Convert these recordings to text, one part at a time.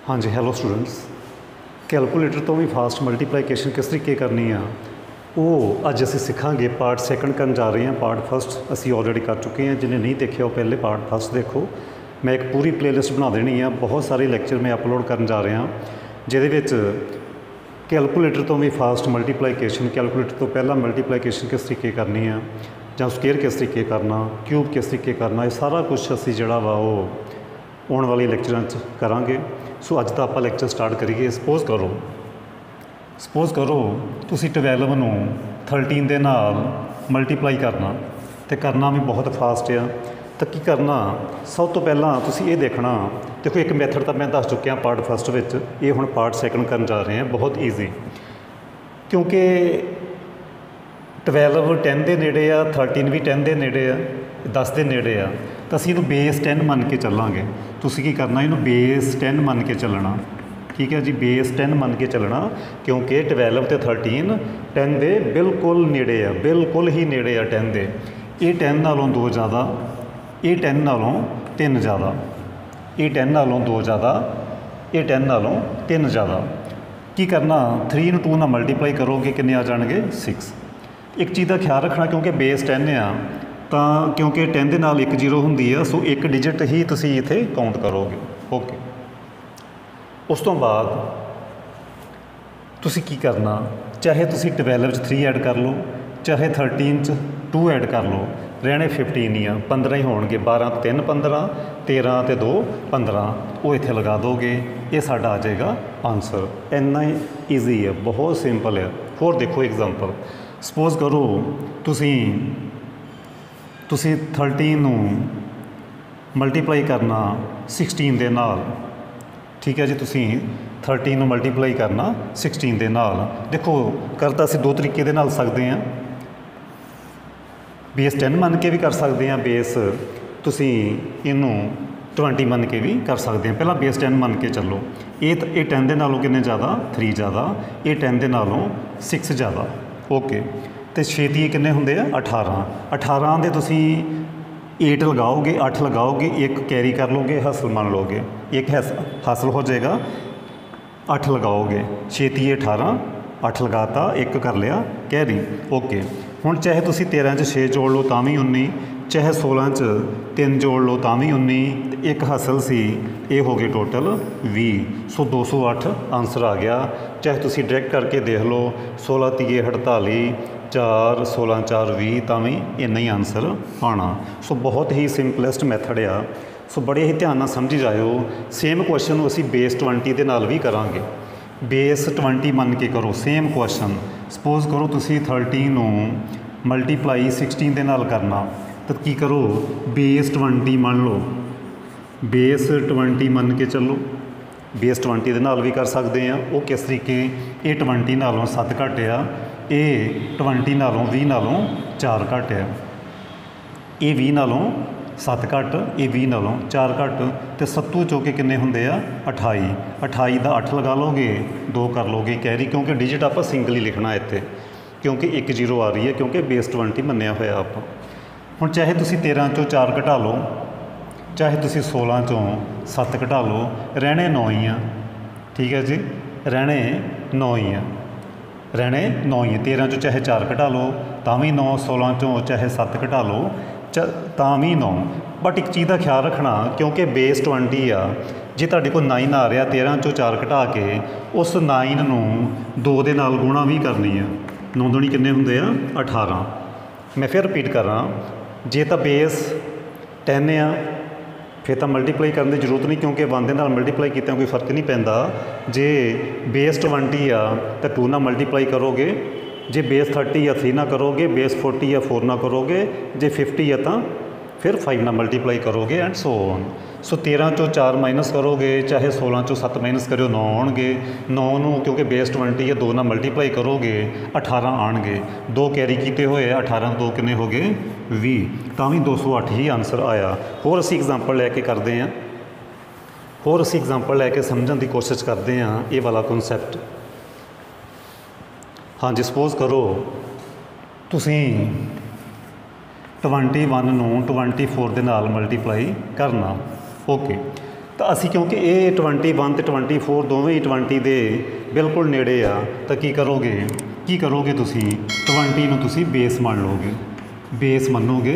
हाँ जी, hello students. Calculator तो भी फास्ट मल्टीप्लीकेशन किस तरीके करनी आ वो अज असीं सिखांगे। पार्ट सैकंड करन जा रहे हैं। पार्ट फस्ट असीं ऑलरेडी कर चुके हैं। जिन्हें नहीं देखा वो पहले पार्ट फस्ट देखो। मैं एक पूरी प्लेलिस्ट बना देनी है, बहुत सारे लैक्चर मैं अपलोड करन जा रहा जिहदे विच कैलकुलेटर तो भी फास्ट मल्टीप्लीकेशन, कैलकुलेटर तो पहला मल्टीप्लीकेशन किस तरीके करनी है, जां स्केयर किस तरीके करना, क्यूब किस तरीके करना, ये सारा कुछ असीं जिहड़ा वा वो आने वाले लैक्चरां च करांगे। सो अज दा आपां लैक्चर स्टार्ट करिए। सपोज करो तुसीं 12 नूं 13 दे नाल मल्टीप्लाई करना तो करना भी बहुत फास्ट आ। तो की करना, सब तो पहला तुसीं ये देखना। देखो एक मैथड तो मैं दस चुकिया पार्ट फस्ट विच, ये हुण पार्ट सैकंड करन जा रहे हैं। बहुत ईजी, क्योंकि 12 10 के नेड़े आ, 13 भी 10 के नेड़े आ, 10 के नेड़े आ, तो असीं इहनूं बेस 10 मन के चलांगे। तुसीं की करना, इहनूं बेस 10 मन के चलना। ठीक है जी, बेस 10 मन के चलना, क्योंकि 12 तो 13 10 के बिल्कुल नेड़े आ, बिल्कुल ही नेड़े आ 10 के। ये 10 नालों 2 ज़्यादा, ये 10 नालों 3 ज़्यादा, ये 10 नालों 2 ज़्यादा, ये 10 नालों 3 ज़्यादा। की करना, 3 नूं 2 नाल मल्टीप्लाई करोगे किन्ने आ जाणगे 6। एक चीज़ का ख्याल रखना, क्योंकि बेस 10 आ, तो क्योंकि 10 के नाल 1 0 होंदी है, सो एक डिजिट ही तुसीं इत्थे काउंट करोगे। ओके, उस तो बाद तुसीं की करना, चाहे तुसीं 12 च 3 ऐड कर लो, चाहे 13 च 2 ऐड कर लो, रहने 15 ही आ, 15 ही होणगे। 12 3 15, 13 ते 2 15, वो इत्थे लगा दोगे, ये साडा आ जाएगा आंसर। इन्ना ही ईजी है, बहुत सिंपल है। होर देखो एग्जांपल। सपोज करो तुसीं 13 नूं मल्टीप्लाई करना 16 दे नाल। ठीक है जी, तुसीं 13 नूं मल्टीप्लाई करना 16 दे नाल। देखो करता असीं दो तरीके दे नाल सकदे हां। बेस 10 मन के भी कर सकते हैं, बेस तुसीं इनू 20 मन के भी कर सकते हैं। पहला बेस 10 मन के चलो। ये 10 के नालों किन्ने ज़्यादा, 3 ज़्यादा, ये 10 के नालों 6 ज़्यादा। ओके, तो छेती किन्ने होंदे आ 18। 18 दे तुसीं 8 लगाओगे, 8 लगाओगे, एक कैरी कर लोगे, हासिल मान लोगे, एक हासिल हो जाएगा। 8 लगाओगे, छेती 18, 8 लगाता, एक कर लिया कैरी। ओके, हुण चाहे तुसीं 13 च 6 जोड़ लो तां भी 19, चाहे 16 च 3 जोड़ लो तां भी 19, एक हासिल सी, ये हो गए टोटल 20। सो 208 आंसर आ गया। चाहे तुसीं डायरैक्ट करके देख लो, 16 तीए 48, 4 16 4 20, तां भी इन्ना ही आंसर आना। सो बहुत ही सिंपलैसट मैथड आ। सो बड़े ही ध्यान नाल समझी जाओ। सेम क्वेश्चन असीं बेस 20 के नाल भी करांगे। बेस 20 मन के करो, सेम क्वेश्चन। सपोज करो तुसीं 13 नूं मल्टीप्लाई 16 के नाल करना, तो की करो, बेस 20 मन लो, बेस 20 मन के चलो। बेस 20 के नाल भी कर सकते हैं। वो किस तरीके, ये 20 नालों 7 घट आ, ये 20 नालों 20 नालों 4 घट आ, ये 20 नालों 7 घट, ये 20 नालों 4 घट, तो 7 चो के किन्ने होंदे आ 28। 28 का 8 लगा लोगे, 2 कर लोगे कैरी, क्योंकि डिजिट आप सिंगल ही लिखना इत्थे, क्योंकि 1 0 आ रही है, क्योंकि बेस 20 मन्निया होया आप। हुण चाहे तुसीं 13 चों 4 घटा लो, चाहे तुसीं 16 चों 7 घटा लो, रहने 9 ही आ। ठीक है जी, रहने 9 ही आ, रहने 9 ही। 13 चों चाहे 4 घटा लो तां भी 9, 16 चों चाहे 7 घटा लो तां भी 9। बट एक चीज़ का ख्याल रखना, क्योंकि बेस 20 आ, जे तुहाडे कोल 9 आ रहा, 13 चों 4 घटा के उस 9 नूं 2 दे नाल गुणा भी करनी है। 9 दूनी किन्ने हुंदे आ 18। मैं फिर रिपीट करा, जे तो बेस 10 आ फिर तो मल्टीप्लाई करने की जरूरत नहीं, क्योंकि 1 दे नाल मल्टीप्लाई किया कोई फर्क नहीं पैंदा। जे बेस 20 आ तो 2 नाल मल्टीप्लाई करोगे, जे बेस 30 या 3 ना करोगे, बेस 40 या 4 ना करोगे, जे 50 है तो फिर 5 ना मल्टीप्लाई करोगे, एंड सो ऑन। सो 13 चों 4 माइनस करोगे, चाहे 16 चों 7 माइनस करो, 9 आउणगे। 9 नूं क्योंकि बेस 20 है, 2 नाल मल्टीप्लाई करोगे, 18 आउणगे। 2 कैरी किए हुए, 18 2 किन्ने हो गए 20, तां भी 208 ही आंसर आया। होर असीं एग्जाम्पल लैके करते हैं, होर असीं एग्जाम्पल लैके समझण की कोशिश करते हैं ये वाला कॉन्सैप्ट। हाँ जी, सपोज करो तुसीं 21 नूं 24 दे नाल मल्टीप्लाई करना। ओके, ਤਾਂ ਅਸੀਂ ਕਿਉਂਕਿ ਇਹ 21 ਅਤੇ 24 ਦੋਵੇਂ ਹੀ 20 ਦੇ ਬਿਲਕੁਲ ਨੇੜੇ ਆ, ਤਾਂ ਕੀ ਕਰੋਗੇ ਤੁਸੀਂ 20 ਨੂੰ ਤੁਸੀਂ ਬੇਸ ਮੰਨ ਲਓਗੇ, ਬੇਸ ਮੰਨੋਗੇ।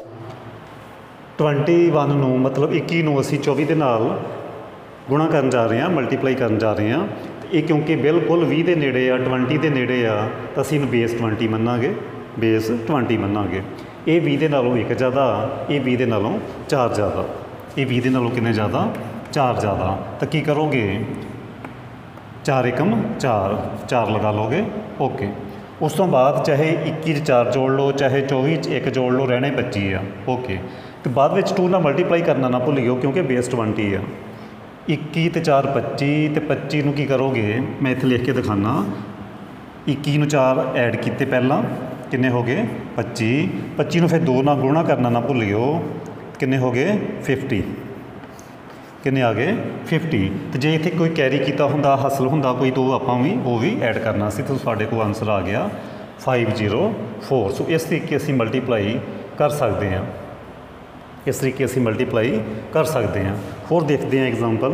21 ਨੂੰ ਮਤਲਬ 21 ਨੂੰ ਅਸੀਂ 24 ਦੇ ਨਾਲ ਗੁਣਾ ਕਰਨ ਜਾ ਰਹੇ ਹਾਂ, ਮਲਟੀਪਲਾਈ ਕਰਨ ਜਾ ਰਹੇ ਹਾਂ। ਇਹ ਕਿਉਂਕਿ ਬਿਲਕੁਲ 20 ਦੇ ਨੇੜੇ ਆ, 20 ਦੇ ਨੇੜੇ ਆ, ਤਾਂ ਅਸੀਂ ਇਹਨੂੰ ਬੇਸ 20 ਮੰਨਾਂਗੇ, ਬੇਸ 20 ਮੰਨਾਂਗੇ। ਇਹ 20 ਦੇ ਨਾਲੋਂ 1 ਜ਼ਿਆਦਾ, ਇਹ 20 ਦੇ ਨਾਲੋਂ 4 ਜ਼ਿਆਦਾ, ਇਹ 20 ਦੇ ਨਾਲੋਂ ਕਿੰਨੇ ਜ਼ਿਆਦਾ? 4 ਜ਼ਿਆਦਾ। ਤਾਂ ਕੀ ਕਰੋਗੇ? 4 ਏਕਮ 4, 4 ਲਗਾ ਲਓਗੇ। ਓਕੇ। ਉਸ ਤੋਂ ਬਾਅਦ ਚਾਹੇ 21 'ਚ 4 ਜੋੜ ਲਓ, ਚਾਹੇ 24 'ਚ 1 ਜੋੜ ਲਓ, ਰਹਿਣੇ 25 ਆ। ਓਕੇ। ਅਤੇ ਬਾਅਦ ਵਿੱਚ 2 ਨਾਲ ਮਲਟੀਪਲਾਈ ਕਰਨਾ ਨਾ ਭੁੱਲਿਓ, ਕਿਉਂਕਿ ਬੇਸ 20 ਆ। 21 ਅਤੇ 4 25, ਅਤੇ 25 ਨੂੰ ਕੀ ਕਰੋਗੇ? ਮੈਂ ਇੱਥੇ ਲਿਖ ਕੇ ਦਿਖਾਉਂਦਾ। 21 ਨੂੰ 4 ਐਡ ਕੀਤੇ ਪਹਿਲਾਂ, ਕਿੰਨੇ ਹੋ ਗਏ? 25। 25 ਨੂੰ ਫਿਰ 2 ਨਾਲ ਗੁਣਾ ਕਰਨਾ ਨਾ ਭੁੱਲਿਓ, ਕਿੰਨੇ ਹੋ ਗਏ? 50। ਕਿੰਨੇ ਆ ਗਏ? 50। ਅਤੇ ਜੇ ਇੱਥੇ ਕੋਈ ਕੈਰੀ ਕੀਤਾ ਹੁੰਦਾ, ਹਾਸਲ ਹੁੰਦਾ ਕੋਈ, ਤਾਂ ਆਪਾਂ ਵੀ ਉਹ ਵੀ ਐਡ ਕਰਨਾ ਸੀ। ਤਾਂ ਸਾਡੇ ਕੋਲ ਆਨਸਰ ਆ ਗਿਆ 504। ਸੋ ਇਸ ਤਰੀਕੇ ਅਸੀਂ ਮਲਟੀਪਲਾਈ ਕਰ ਸਕਦੇ ਹਾਂ, ਇਸ ਤਰੀਕੇ ਅਸੀਂ ਮਲਟੀਪਲਾਈ ਕਰ ਸਕਦੇ ਹਾਂ। ਹੋਰ ਦੇਖਦੇ ਹਾਂ ਐਗਜ਼ਾਮਪਲ।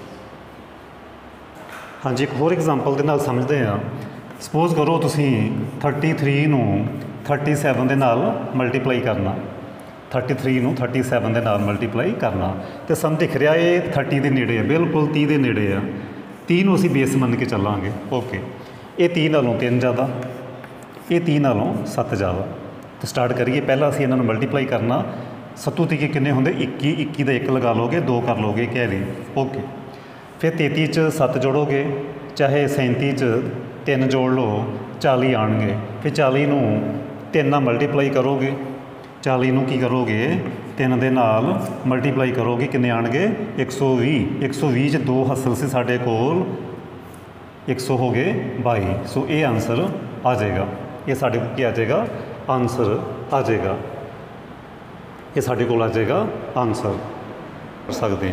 ਹਾਂਜੀ, ਇੱਕ ਹੋਰ ਐਗਜ਼ਾਮਪਲ ਦੇ ਨਾਲ ਸਮਝਦੇ ਹਾਂ। ਸਪੋਜ਼ ਕਰੋ ਤੁਸੀਂ 33 ਨੂੰ 37 ਦੇ ਨਾਲ ਮਲਟੀਪਲਾਈ ਕਰਨਾ, 33 ਨੂੰ 37 ਦੇ ਨਾਲ ਮਲਟੀਪਲਾਈ ਕਰਨਾ, ਅਤੇ ਸਾਨੂੰ ਦਿਖ ਰਿਹਾ ਇਹ 30 ਦੇ ਨੇੜੇ ਆ, ਬਿਲਕੁਲ 30 ਦੇ ਨੇੜੇ ਆ। 30 ਨੂੰ ਅਸੀਂ ਬੇਸ ਮੰਨ ਕੇ ਚੱਲਾਂਗੇ। ਓਕੇ। ਇਹ 30 ਨਾਲੋਂ 3 ਜ਼ਿਆਦਾ, ਇਹ 30 ਨਾਲੋਂ 7 ਜ਼ਿਆਦਾ। ਤਾਂ ਸਟਾਰਟ ਕਰੀਏ। ਪਹਿਲਾਂ ਅਸੀਂ ਇਹਨਾਂ ਨੂੰ ਮਲਟੀਪਲਾਈ ਕਰਨਾ। 7 ਤੀਕੇ ਕਿੰਨੇ ਹੁੰਦੇ? 21। 21 ਦਾ 1 ਲਗਾ ਲਓਗੇ, 2 ਕਰ ਲਓਗੇ ਕੈਰੀ। ਓਕੇ। ਫਿਰ 33 'ਚ 7 ਜੋੜੋਗੇ, ਚਾਹੇ 37 'ਚ 3 ਜੋੜ ਲਓ, 40 ਆਉਣਗੇ। ਫਿਰ 40 ਨੂੰ 3 ਨਾਲ ਮਲਟੀਪਲਾਈ ਕਰੋਗੇ, 40 ਨੂੰ ਕੀ ਕਰੋਗੇ? 3 ਦੇ ਨਾਲ ਮਲਟੀਪਲਾਈ ਕਰੋਗੇ, ਕਿੰਨੇ ਆਉਣਗੇ? 120। 120 'ਚ 2 ਹਾਸਲ ਸੀ ਸਾਡੇ ਕੋਲ, 100 ਹੋ ਗਏ 22। ਸੋ ਇਹ ਆਨਸਰ ਆ ਜਾਏਗਾ। ਇਹ ਸਾਡੇ ਕੋਲ ਕੀ ਆ ਜਾਏਗਾ? ਆਨਸਰ ਆ ਜਾਏਗਾ। ਇਹ ਸਾਡੇ ਕੋਲ ਆ ਜਾਏਗਾ ਆਨਸਰ। ਕਰ ਸਕਦੇ ਹਾਂ।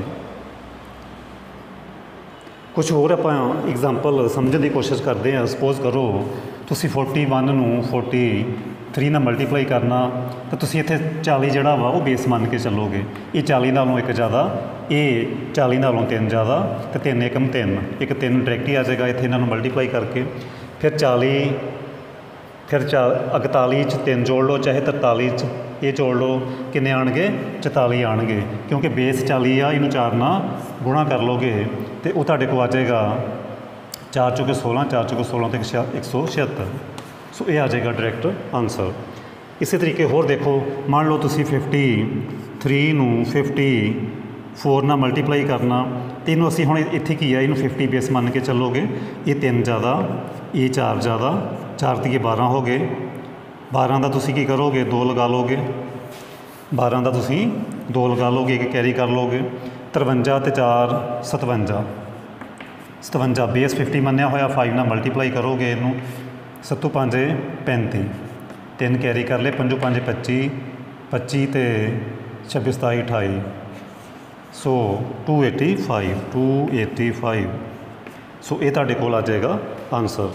ਕੁਛ ਹੋਰ ਆਪਾਂ ਐਗਜ਼ਾਮਪਲ ਸਮਝਣ ਦੀ ਕੋਸ਼ਿਸ਼ ਕਰਦੇ ਹਾਂ। ਸਪੋਜ਼ ਕਰੋ ਤੁਸੀਂ 41 ਨੂੰ 43 ਨਾਲ ਮਲਟੀਪਲਾਈ ਕਰਨਾ, ਤਾਂ ਤੁਸੀਂ ਇੱਥੇ 40 ਜਿਹੜਾ ਵਾ ਉਹ ਬੇਸ ਮੰਨ ਕੇ ਚੱਲੋਗੇ। ਇਹ 40 ਨਾਲੋਂ 1 ਜ਼ਿਆਦਾ, ਇਹ 40 ਨਾਲੋਂ 3 ਜ਼ਿਆਦਾ, ਅਤੇ 3 ਏਕਮ 3, ਇੱਕ 3 ਡਾਇਰੈਕਟ ਹੀ ਆ ਜਾਏਗਾ ਇੱਥੇ ਇਹਨਾਂ ਨੂੰ ਮਲਟੀਪਲਾਈ ਕਰਕੇ। ਫਿਰ 40, ਫਿਰ 41 'ਚ 3 ਜੋੜ ਲਓ, ਚਾਹੇ 43 'ਚ ਇਹ ਜੋੜ ਲਓ, ਕਿੰਨੇ ਆਉਣਗੇ? 44 ਆਉਣਗੇ। ਕਿਉਂਕਿ ਬੇਸ 40 ਆ, ਇਹਨੂੰ 4 ਨਾਲ ਗੁਣਾ ਕਰ ਲਓਗੇ, ਅਤੇ ਉਹ ਤੁਹਾਡੇ ਕੋਲ ਆ ਜਾਏਗਾ 4 ਚੌਕੇ 16, 4 ਚੌਕੇ 16 ਅਤੇ 176। ਸੋ ਇਹ ਆ ਜਾਏਗਾ ਡਾਇਰੈਕਟ ਆਨਸਰ। ਇਸੇ ਤਰੀਕੇ ਹੋਰ ਦੇਖੋ। ਮੰਨ ਲਓ ਤੁਸੀਂ 53 ਨੂੰ 54 ਨਾਲ ਮਲਟੀਪਲਾਈ ਕਰਨਾ, ਅਤੇ ਇਹਨੂੰ ਅਸੀਂ ਹੁਣ ਇੱਥੇ ਕੀ ਆ, ਇਹਨੂੰ 50 ਬੇਸ ਮੰਨ ਕੇ ਚੱਲੋਗੇ। ਇਹ 3 ਜ਼ਿਆਦਾ, ਇਹ 4 ਜ਼ਿਆਦਾ, 4 ਤੀਏ 12 ਹੋ ਗਏ। 12 ਦਾ ਤੁਸੀਂ ਕੀ ਕਰੋਗੇ? 2 ਲਗਾ ਲਓਗੇ। 12 ਦਾ ਤੁਸੀਂ 2 ਲਗਾ ਲਓਗੇ, ਇੱਕ ਕੈਰੀ ਕਰ ਲਓਗੇ। 53 ਅਤੇ 4 57। 57 ਬੇਸ 50 ਮੰਨਿਆ ਹੋਇਆ, 5 ਨਾਲ ਮਲਟੀਪਲਾਈ ਕਰੋਗੇ ਇਹਨੂੰ। 7 5 35, 3 ਕੈਰੀ ਕਰ ਲਏ। 5 5 25, 25 ਅਤੇ 26 27 28। ਸੋ 285, 285। ਸੋ ਇਹ ਤੁਹਾਡੇ ਕੋਲ ਆ ਜਾਏਗਾ ਆਨਸਰ।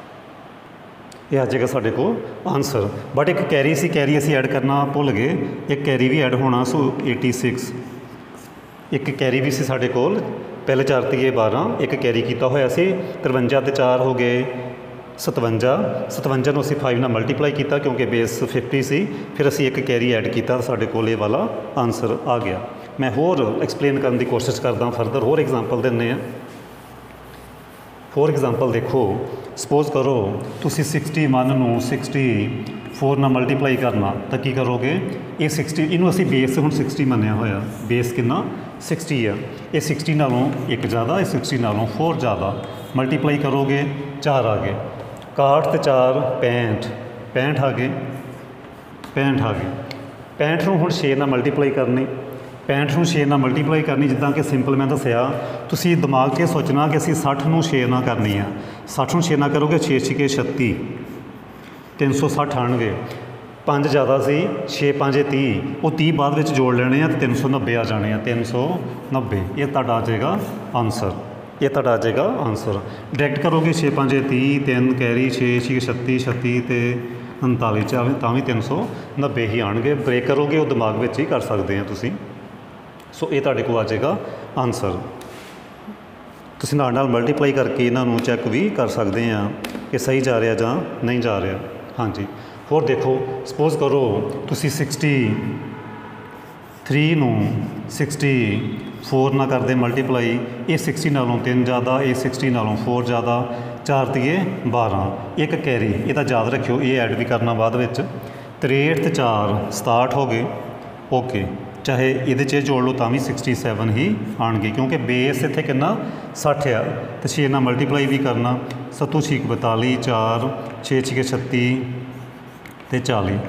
ਇਹ ਆ ਜਾਏਗਾ ਸਾਡੇ ਕੋਲ ਆਨਸਰ। ਬਟ ਇੱਕ ਕੈਰੀ ਸੀ, ਕੈਰੀ ਅਸੀਂ ਐਡ ਕਰਨਾ ਭੁੱਲ ਗਏ। ਇੱਕ ਕੈਰੀ ਵੀ ਐਡ ਹੋਣਾ। ਸੋ 86, ਇੱਕ ਕੈਰੀ ਵੀ ਸੀ ਸਾਡੇ ਕੋਲ। ਪਹਿਲੇ 4 ਤੀਏ 12, ਇੱਕ ਕੈਰੀ ਕੀਤਾ ਹੋਇਆ ਸੀ। 53 ਅਤੇ 4 ਹੋ ਗਏ 57। 57 ਨੂੰ ਅਸੀਂ 5 ਨਾਲ ਮਲਟੀਪਲਾਈ ਕੀਤਾ, ਕਿਉਂਕਿ ਬੇਸ 50 ਸੀ। ਫਿਰ ਅਸੀਂ ਇੱਕ ਕੈਰੀ ਐਡ ਕੀਤਾ, ਸਾਡੇ ਕੋਲ ਇਹ ਵਾਲਾ ਆਨਸਰ ਆ ਗਿਆ। ਮੈਂ ਹੋਰ ਐਕਸਪਲੇਨ ਕਰਨ ਦੀ ਕੋਸ਼ਿਸ਼ ਕਰਦਾ ਫਰਦਰ। ਹੋਰ ਐਗਜ਼ਾਮਪਲ ਦਿੰਦੇ ਹਾਂ। ਫੋਰ ਐਗਜ਼ਾਮਪਲ ਦੇਖੋ। ਸਪੋਜ਼ ਕਰੋ ਤੁਸੀਂ 61 ਨੂੰ 64 ਨਾਲ ਮਲਟੀਪਲਾਈ ਕਰਨਾ, ਤਾਂ ਕੀ ਕਰੋਗੇ? ਇਹ 60, ਇਹਨੂੰ ਅਸੀਂ ਬੇਸ ਹੁਣ 60 ਮੰਨਿਆ ਹੋਇਆ। ਬੇਸ ਕਿੰਨਾ? 60 ਆ। ਇਹ 60 ਨਾਲੋਂ 1 ਜ਼ਿਆਦਾ, ਇਹ 60 ਨਾਲੋਂ 4 ਜ਼ਿਆਦਾ। ਮਲਟੀਪਲਾਈ ਕਰੋਗੇ, 4 ਆ ਗਏ। 61 ਅਤੇ 4 65, 65 ਆ ਗਏ, 65 ਆ ਗਏ। 65 ਨੂੰ ਹੁਣ 6 ਨਾਲ ਮਲਟੀਪਲਾਈ ਕਰਨੀ, 65 ਨੂੰ 6 ਨਾਲ ਮਲਟੀਪਲਾਈ ਕਰਨੀ। ਜਿੱਦਾਂ ਕਿ ਸਿੰਪਲ ਮੈਂ ਦੱਸਿਆ, ਤੁਸੀਂ ਦਿਮਾਗ 'ਚ ਸੋਚਣਾ ਕਿ ਅਸੀਂ 60 ਨੂੰ 6 ਨਾਲ ਕਰਨੀ ਆ। 60 ਨੂੰ 6 ਨਾਲ ਕਰੋਗੇ, 6 ਛਿਕੇ 36, 360 ਆਉਣਗੇ। 5 ਜ਼ਿਆਦਾ ਸੀ, 6 5 30, ਉਹ 30 ਬਾਅਦ ਵਿੱਚ ਜੋੜ ਲੈਣੇ ਆ, ਅਤੇ 390 ਆ ਜਾਣੇ ਆ। 390 ਇਹ ਤੁਹਾਡਾ ਆ ਜਾਏਗਾ ਆਨਸਰ। ਇਹ ਤੁਹਾਡਾ ਆ ਜਾਏਗਾ ਆਨਸਰ। ਡਾਇਰੈਕਟ ਕਰੋਗੇ 6 5 30, 3 ਕੈਰੀ 6 6 36 36 ਅਤੇ 39 ਤਾਂ ਵੀ 390 ਹੀ ਆਉਣਗੇ। ਬ੍ਰੇਕ ਕਰੋਗੇ, ਉਹ ਦਿਮਾਗ ਵਿੱਚ ਹੀ ਕਰ ਸਕਦੇ ਆ ਤੁਸੀਂ। ਸੋ ਇਹ ਤੁਹਾਡੇ ਕੋਲ ਆ ਜਾਏਗਾ ਆਨਸਰ। ਤੁਸੀਂ ਨਾਲ ਨਾਲ ਮਲਟੀਪਲਾਈ ਕਰਕੇ ਇਹਨਾਂ ਨੂੰ ਚੈੱਕ ਵੀ ਕਰ ਸਕਦੇ ਆ ਕਿ ਸਹੀ ਜਾ ਰਿਹਾ ਜਾਂ ਨਹੀਂ ਜਾ ਰਿਹਾ। ਹਾਂਜੀ, ਹੋਰ ਦੇਖੋ, ਸਪੋਜ਼ ਕਰੋ ਤੁਸੀਂ 63 ਨੂੰ 64 ਨਾਲ ਕਰਦੇ ਮਲਟੀਪਲਾਈ, ਇਹ 60 ਨਾਲੋਂ 3 ਜ਼ਿਆਦਾ, ਇਹ 60 ਨਾਲੋਂ 4 ਜ਼ਿਆਦਾ, 4 ਤੀਏ 12, ਇੱਕ ਕੈਰੀ, ਇਹ ਤਾਂ ਯਾਦ ਰੱਖਿਓ, ਇਹ ਐਡ ਵੀ ਕਰਨਾ ਬਾਅਦ ਵਿੱਚ। 63 ਤੇ 4 67 ਹੋ ਗਏ। ਓਕੇ, ਚਾਹੇ ਇਹਦੇ 'ਚ ਜੋੜ ਲਓ ਤਾਂ ਵੀ 67 ਹੀ ਆਉਣਗੇ, ਕਿਉਂਕਿ ਬੇਸ ਇੱਥੇ ਕਿੰਨਾ 60 ਆ, ਅਤੇ 6 ਨਾਲ ਮਲਟੀਪਲਾਈ ਵੀ ਕਰਨਾ। 7 6 42, 4 6 6 36 ਅਤੇ 40,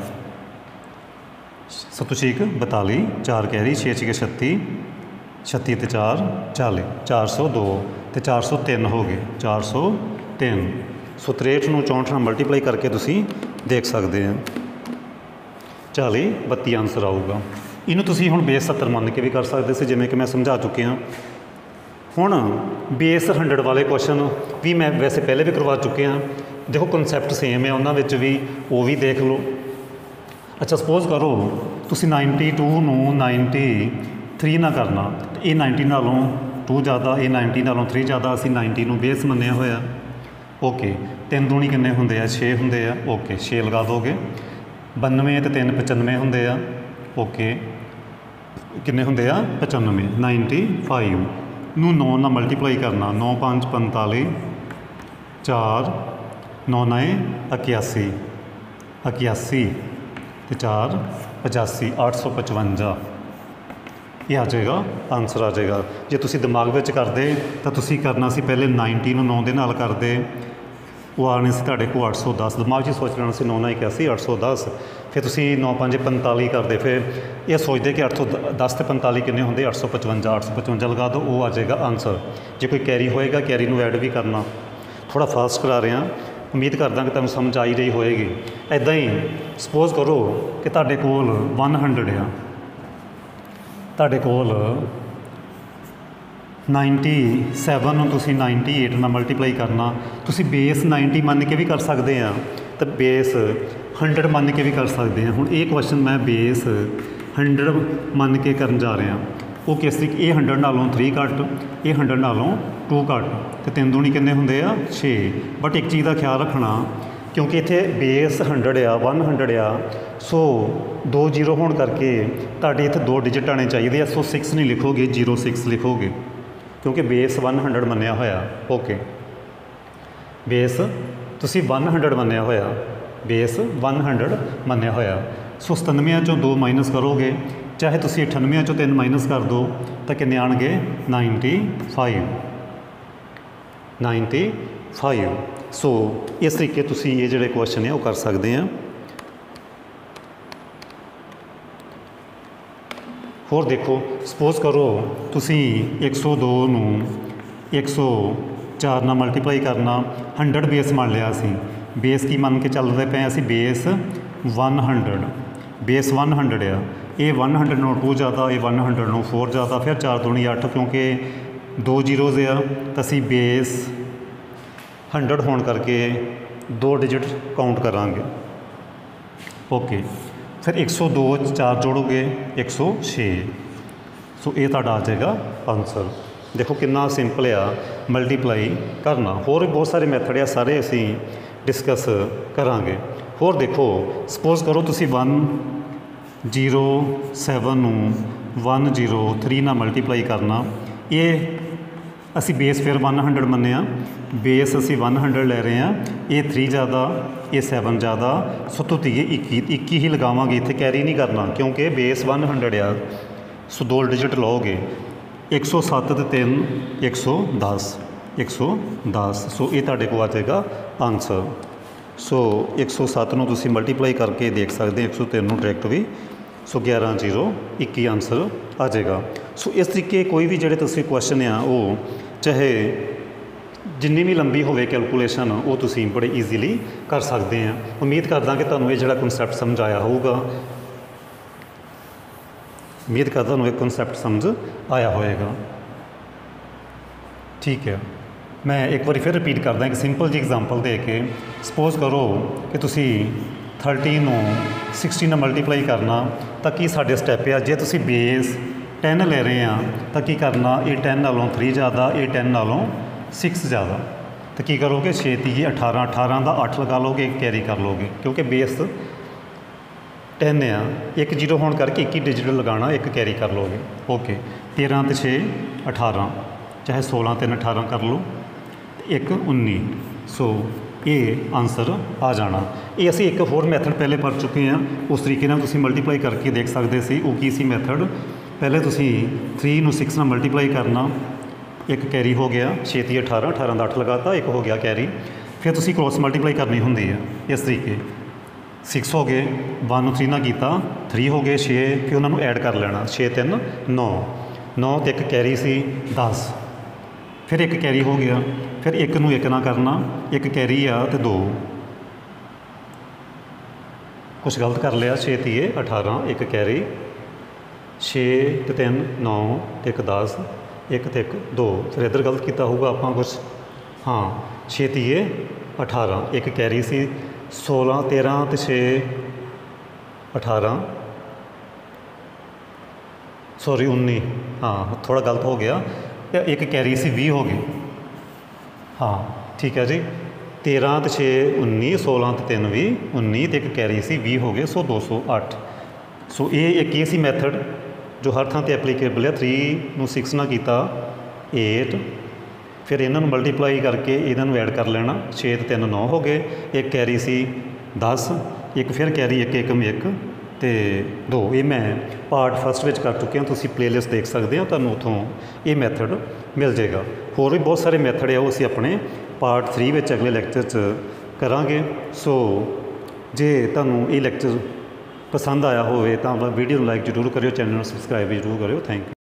7 6 42, 4 ਕੈਰੀ, 6 6 36, 36 ਅਤੇ 4 40, 402 ਅਤੇ 403 ਹੋ ਗਏ, 403। ਸੋ 63 ਨੂੰ 64 ਨਾਲ ਮਲਟੀਪਲਾਈ ਕਰਕੇ ਤੁਸੀਂ ਦੇਖ ਸਕਦੇ ਆ, 40 32 ਆਨਸਰ ਆਊਗਾ। ਇਹਨੂੰ ਤੁਸੀਂ ਹੁਣ ਬੇਸ 70 ਮੰਨ ਕੇ ਵੀ ਕਰ ਸਕਦੇ ਸੀ, ਜਿਵੇਂ ਕਿ ਮੈਂ ਸਮਝਾ ਚੁੱਕਿਆ। ਹੁਣ ਬੇਸ 100 ਵਾਲੇ ਕੁਐਸਚਨ ਵੀ ਮੈਂ ਵੈਸੇ ਪਹਿਲੇ ਵੀ ਕਰਵਾ ਚੁੱਕਿਆ। ਦੇਖੋ ਕਨਸੈਪਟ ਸੇਮ ਹੈ ਉਹਨਾਂ ਵਿੱਚ ਵੀ, ਉਹ ਵੀ ਦੇਖ ਲਓ। ਅੱਛਾ, ਸਪੋਜ਼ ਕਰੋ ਤੁਸੀਂ 92 ਨੂੰ 93 ਨਾਲ ਕਰਨਾ, ਇਹ 90 ਨਾਲੋਂ 2 ਜ਼ਿਆਦਾ, ਇਹ 90 ਨਾਲੋਂ 3 ਜ਼ਿਆਦਾ, ਅਸੀਂ 90 ਨੂੰ ਬੇਸ ਮੰਨਿਆ ਹੋਇਆ। ਓਕੇ, 3 ਦੂਣੀ ਕਿੰਨੇ ਹੁੰਦੇ ਆ? 6 ਹੁੰਦੇ ਆ। ਓਕੇ, 6 ਲਗਾ ਦੋਗੇ। 92 ਅਤੇ 3 95 ਹੁੰਦੇ ਆ। ਓਕੇ, ਕਿੰਨੇ ਹੁੰਦੇ ਆ? 95। 95 ਨੂੰ 9 ਨਾਲ ਮਲਟੀਪਲਾਈ ਕਰਨਾ, 9 5 45, 4 9 9 81, 81 ਅਤੇ 4 85, 855 ਇਹ ਆ ਜਾਏਗਾ, ਆਨਸਰ ਆ ਜਾਏਗਾ। ਜੇ ਤੁਸੀਂ ਦਿਮਾਗ ਵਿੱਚ ਕਰਦੇ ਤਾਂ ਤੁਸੀਂ ਕਰਨਾ ਸੀ ਪਹਿਲੇ 90 ਨੂੰ 9 ਦੇ ਨਾਲ ਕਰਦੇ, ਉਹ ਆਉਣੇ ਸੀ ਤੁਹਾਡੇ ਕੋਲ 810, ਦਿਮਾਗ 'ਚ ਹੀ ਸੋਚ ਲੈਣਾ ਸੀ 9 ਨਾਲ 81 810। ਫਿਰ ਤੁਸੀਂ 9 5 45 ਕਰਦੇ, ਫਿਰ ਇਹ ਸੋਚਦੇ ਕਿ 810 ਅਤੇ 45 ਕਿੰਨੇ ਹੁੰਦੇ? 855, 855 ਲਗਾ ਦਿਓ, ਉਹ ਆ ਜਾਏਗਾ ਆਨਸਰ। ਜੇ ਕੋਈ ਕੈਰੀ ਹੋਏਗਾ, ਕੈਰੀ ਨੂੰ ਐਡ ਵੀ ਕਰਨਾ। ਥੋੜ੍ਹਾ ਫਾਸਟ ਕਰਾ ਰਿਹਾ, ਉਮੀਦ ਕਰਦਾ ਕਿ ਤੁਹਾਨੂੰ ਸਮਝ ਆ ਹੀ ਰਹੀ ਹੋਏਗੀ। ਇੱਦਾਂ ਹੀ ਸਪੋਜ਼ ਕਰੋ ਕਿ ਤੁਹਾਡੇ ਕੋਲ 100 ਆ, ਤੁਹਾਡੇ ਕੋਲ 97 ਨੂੰ ਤੁਸੀਂ 98 ਨਾਲ ਮਲਟੀਪਲਾਈ ਕਰਨਾ, ਤੁਸੀਂ ਬੇਸ 90 ਮੰਨ ਕੇ ਵੀ ਕਰ ਸਕਦੇ ਆ ਅਤੇ ਬੇਸ 100 ਮੰਨ ਕੇ ਵੀ ਕਰ ਸਕਦੇ ਆ। ਹੁਣ ਇਹ ਕੁਐਸਚਨ ਮੈਂ ਬੇਸ 100 ਮੰਨ ਕੇ ਕਰਨ ਜਾ ਰਿਹਾ। ਉਹ ਕਿਸ ਤਰੀਕੇ? ਇਹ 100 ਨਾਲੋਂ 3 ਘੱਟ, ਇਹ 100 ਨਾਲੋਂ 2 ਘੱਟ, ਅਤੇ 3 ਦੂਣੀ ਕਿੰਨੇ ਹੁੰਦੇ ਆ? 6। ਬਟ ਇੱਕ ਚੀਜ਼ ਦਾ ਖਿਆਲ ਰੱਖਣਾ, ਕਿਉਂਕਿ ਇੱਥੇ ਬੇਸ 100 ਆ, 100 ਆ, ਸੋ 2 0 ਹੋਣ ਕਰਕੇ ਤੁਹਾਡੇ ਇੱਥੇ 2 ਡਿਜਿਟ ਆਉਣੇ ਚਾਹੀਦੇ ਆ। ਸੋ 6 ਨਹੀਂ ਲਿਖੋਗੇ, 06 ਲਿਖੋਗੇ, ਕਿਉਂਕਿ ਬੇਸ 100 ਮੰਨਿਆ ਹੋਇਆ। ਓਕੇ, ਬੇਸ ਤੁਸੀਂ 100 ਮੰਨਿਆ ਹੋਇਆ, ਬੇਸ 100 ਮੰਨਿਆ ਹੋਇਆ। ਸੋ 97 ਚੋਂ 2 ਮਾਈਨਸ ਕਰੋਗੇ, ਚਾਹੇ ਤੁਸੀਂ 98 ਚੋਂ 3 ਮਾਈਨਸ ਕਰ ਦਿਓ ਤਾਂ ਕਿੰਨੇ ਆਉਣਗੇ? 95, 95। ਸੋ ਇਸ ਤਰੀਕੇ ਤੁਸੀਂ ਇਹ ਜਿਹੜੇ ਕੁਐਸਚਨ ਹੈ ਉਹ ਕਰ ਸਕਦੇ ਆ। ਹੋਰ ਦੇਖੋ, ਸਪੋਜ਼ ਕਰੋ ਤੁਸੀਂ 102 ਨੂੰ 104 ਨਾਲ ਮਲਟੀਪਲਾਈ ਕਰਨਾ, 100 ਬੇਸ ਮੰਨ ਲਿਆ ਸੀ। ਬੇਸ ਕੀ ਮੰਨ ਕੇ ਚੱਲਦੇ ਪਏ ਅਸੀਂ? ਬੇਸ 100, ਬੇਸ 100 ਆ। ਇਹ 100 ਨੂੰ 2 ਜ਼ਿਆਦਾ, ਇਹ 100 ਨੂੰ 4 ਜ਼ਿਆਦਾ, ਫਿਰ 4 ਦੂਣੀ 8, ਕਿਉਂਕਿ 2 ਜ਼ੀਰੋਜ਼ ਆ ਤਾਂ ਅਸੀਂ ਬੇਸ 100 ਹੋਣ ਕਰਕੇ 2 ਡਿਜਿਟ ਕਾਊਂਟ ਕਰਾਂਗੇ। ਓਕੇ, ਫਿਰ 102 4 ਜੋੜੋਗੇ 106। ਸੋ ਇਹ ਤੁਹਾਡਾ ਆ ਜਾਏਗਾ ਆਨਸਰ। ਦੇਖੋ ਕਿੰਨਾ ਸਿੰਪਲ ਆ ਮਲਟੀਪਲਾਈ ਕਰਨਾ। ਹੋਰ ਵੀ ਬਹੁਤ ਸਾਰੇ ਮੈਥਡ ਆ, ਸਾਰੇ ਅਸੀਂ ਡਿਸਕਸ ਕਰਾਂਗੇ। ਹੋਰ ਦੇਖੋ, ਸਪੋਜ਼ ਕਰੋ ਤੁਸੀਂ 107 ਨੂੰ 103 ਨਾਲ ਮਲਟੀਪਲਾਈ ਕਰਨਾ। ਇਹ ਅਸੀਂ ਬੇਸ ਫਿਰ 100 ਮੰਨਿਆ, ਬੇਸ ਅਸੀਂ 100 ਲੈ ਰਹੇ ਹਾਂ, ਇਹ 3 ਜ਼ਿਆਦਾ, ਇਹ 7 ਜ਼ਿਆਦਾ, ਸੋ ਧੁੱਤੀਏ 21 ਹੀ ਲਗਾਵਾਂਗੇ, ਇੱਥੇ ਕੈਰੀ ਨਹੀਂ ਕਰਨਾ ਕਿਉਂਕਿ ਬੇਸ 100 ਆ। ਸੋ 2 ਡਿਜਿਟ ਲਓਗੇ, 107 ਅਤੇ 3 110, 110। ਸੋ ਇਹ ਤੁਹਾਡੇ ਕੋਲ ਆ ਜਾਏਗਾ ਆਨਸਰ। ਸੋ 107 ਨੂੰ ਤੁਸੀਂ ਮਲਟੀਪਲਾਈ ਕਰਕੇ ਦੇਖ ਸਕਦੇ, 103 ਨੂੰ ਡਾਇਰੈਕਟ ਵੀ। ਸੋ 11 0 21 ਆਨਸਰ ਆ ਜਾਏਗਾ। ਸੋ ਇਸ ਤਰੀਕੇ ਕੋਈ ਵੀ ਜਿਹੜੇ ਤੁਸੀਂ ਕੁਐਸਚਨ ਆ ਉਹ ਚਾਹੇ ਜਿੰਨੀ ਵੀ ਲੰਬੀ ਹੋਵੇ ਕੈਲਕੂਲੇਸ਼ਨ, ਉਹ ਤੁਸੀਂ ਬੜੇ ਈਜ਼ੀਲੀ ਕਰ ਸਕਦੇ ਆ। ਉਮੀਦ ਕਰਦਾ ਕਿ ਤੁਹਾਨੂੰ ਇਹ ਜਿਹੜਾ ਕਨਸੈਪਟ ਸਮਝ ਆਇਆ ਹੋਊਗਾ, ਉਮੀਦ ਕਰਦਾ ਤੁਹਾਨੂੰ ਇਹ ਕਨਸੈਪਟ ਸਮਝ ਆਇਆ ਹੋਏਗਾ। ਠੀਕ ਹੈ, ਮੈਂ ਇੱਕ ਵਾਰੀ ਫਿਰ ਰਿਪੀਟ ਕਰਦਾ ਇੱਕ ਸਿੰਪਲ ਜਿਹੀ ਐਗਜ਼ਾਮਪਲ ਦੇ ਕੇ। ਸਪੋਜ਼ ਕਰੋ ਕਿ ਤੁਸੀਂ 30 ਨੂੰ 60 ਨਾਲ ਮਲਟੀਪਲਾਈ ਕਰਨਾ, ਤਾਂ ਕੀ ਸਾਡੇ ਸਟੈਪ ਆ? ਜੇ ਤੁਸੀਂ ਬੇਸ 10 ਲੈ ਰਹੇ ਹਾਂ ਤਾਂ ਕੀ ਕਰਨਾ, ਇਹ 10 ਨਾਲੋਂ 3 ਜ਼ਿਆਦਾ, ਇਹ 10 ਨਾਲੋਂ 6 ਜ਼ਿਆਦਾ, ਤਾਂ ਕੀ ਕਰੋਗੇ, 6 ਤੀਏ 18, 18 ਦਾ 8 ਲਗਾ ਲਓਗੇ, ਇੱਕ ਕੈਰੀ ਕਰ ਲਓਗੇ ਕਿਉਂਕਿ ਬੇਸ 10 ਆ, ਇੱਕ ਜ਼ੀਰੋ ਹੋਣ ਕਰਕੇ ਇੱਕ ਹੀ ਡਿਜਿਟ ਲਗਾਉਣਾ, ਇੱਕ ਕੈਰੀ ਕਰ ਲਓਗੇ। ਓਕੇ, 13 ਤੇ 6 18, ਚਾਹੇ 16 3 18 ਕਰ ਲਓ, ਇੱਕ 19। ਸੋ ਇਹ ਆਨਸਰ ਆ ਜਾਣਾ। ਇਹ ਅਸੀਂ ਇੱਕ ਹੋਰ ਮੈਥਡ ਪਹਿਲੇ ਪੜ੍ਹ ਚੁੱਕੇ ਹਾਂ, ਉਸ ਤਰੀਕੇ ਨਾਲ ਤੁਸੀਂ ਮਲਟੀਪਲਾਈ ਕਰਕੇ ਦੇਖ ਸਕਦੇ ਸੀ। ਉਹ ਕੀ ਸੀ ਮੈਥਡ, ਪਹਿਲੇ ਤੁਸੀਂ 3 ਨੂੰ 6 ਨਾਲ ਮਲਟੀਪਲਾਈ ਕਰਨਾ, ਇੱਕ ਕੈਰੀ ਹੋ ਗਿਆ, 6 ਤੀਏ 18, 18 ਦਾ 8 ਲਗਾਤਾ, ਇੱਕ ਹੋ ਗਿਆ ਕੈਰੀ। ਫਿਰ ਤੁਸੀਂ ਕ੍ਰੋਸ ਮਲਟੀਪਲਾਈ ਕਰਨੀ ਹੁੰਦੀ ਹੈ ਇਸ ਤਰੀਕੇ, 6 ਹੋ ਗਏ, 1 ਨੂੰ 3 ਨਾਲ ਕੀਤਾ, 3 ਹੋ ਗਏ, 6, ਫਿਰ ਉਹਨਾਂ ਨੂੰ ਐਡ ਕਰ ਲੈਣਾ, 6 3 9, 9 ਤੇ ਇੱਕ ਕੈਰੀ ਸੀ 10, ਫਿਰ ਇੱਕ ਕੈਰੀ ਹੋ ਗਿਆ, ਫਿਰ ਇੱਕ ਨੂੰ ਇੱਕ ਨਾਲ ਕਰਨਾ, ਇੱਕ ਕੈਰੀ ਆ ਤੇ 2, ਕੁਛ ਗਲਤ ਕਰ ਲਿਆ, 6 ਤੀਏ 18, ਇੱਕ ਕੈਰੀ, 6 ਤੇ 3 9 ਤੇ ਇੱਕ 10, ਇੱਕ ਤੇ ਇੱਕ 2, ਫਿਰ ਇੱਧਰ ਗਲਤ ਕੀਤਾ ਹੋਊਗਾ ਆਪਾਂ ਕੁਛ, ਹਾਂ 6 ਤੀਏ 18, ਇੱਕ ਕੈਰੀ ਸੀ, 16 13 ਤੇ 6 18, ਸੌਰੀ 19, ਹਾਂ ਥੋੜ੍ਹਾ ਗਲਤ ਹੋ ਗਿਆ, ਇੱਕ ਕੈਰੀ ਸੀ 20 ਹੋ ਗਏ, ਹਾਂ ਠੀਕ ਹੈ ਜੀ, 13 ਤੇ 6 19, 16 ਤੇ 3 20, 19 ਤੇ ਇੱਕ ਕੈਰੀ ਸੀ 20 ਹੋ ਗਏ, ਸੋ 208। ਸੋ ਇਹ ਇੱਕ ਇਹ ਸੀ ਮੈਥਡ ਜੋ ਹਰ ਥਾਂ 'ਤੇ ਐਪਲੀਕੇਬਲ ਹੈ। 3 ਨੂੰ 6 ਨਾਲ ਕੀਤਾ 8, ਫਿਰ ਇਹਨਾਂ ਨੂੰ ਮਲਟੀਪਲਾਈ ਕਰਕੇ ਇਹਨਾਂ ਨੂੰ ਐਡ ਕਰ ਲੈਣਾ, 6 ਤੇ 3 9 ਹੋ ਗਏ, ਇੱਕ ਕੈਰੀ ਸੀ 10, ਇੱਕ ਫਿਰ ਕੈਰੀ ਇੱਕ ਇੱਕ ਇੱਕ ਤੇ 2। ਇਹ ਮੈਂ ਪਾਰਟ ਫਸਟ ਵਿੱਚ ਕਰ ਚੁੱਕਿਆ, ਤੁਸੀਂ ਪਲੇਲਿਸਟ ਦੇਖ ਸਕਦੇ ਹੋ, ਤੁਹਾਨੂੰ ਉੱਥੋਂ ਇਹ ਮੈਥਡ ਮਿਲ ਜਾਏਗਾ। ਹੋਰ ਵੀ ਬਹੁਤ ਸਾਰੇ ਮੈਥਡ ਆ, ਉਹ ਅਸੀਂ ਆਪਣੇ ਪਾਰਟ 3 ਵਿੱਚ ਅਗਲੇ ਲੈਕਚਰ 'ਚ ਕਰਾਂਗੇ। ਸੋ ਜੇ ਤੁਹਾਨੂੰ ਇਹ ਲੈਕਚਰ ਪਸੰਦ ਆਇਆ ਹੋਵੇ ਤਾਂ ਵੀਡੀਓ ਨੂੰ ਲਾਈਕ ਜ਼ਰੂਰ ਕਰਿਓ, ਚੈਨਲ ਨੂੰ ਸਬਸਕ੍ਰਾਈਬ ਜ਼ਰੂਰ ਕਰਿਓ। Thank you.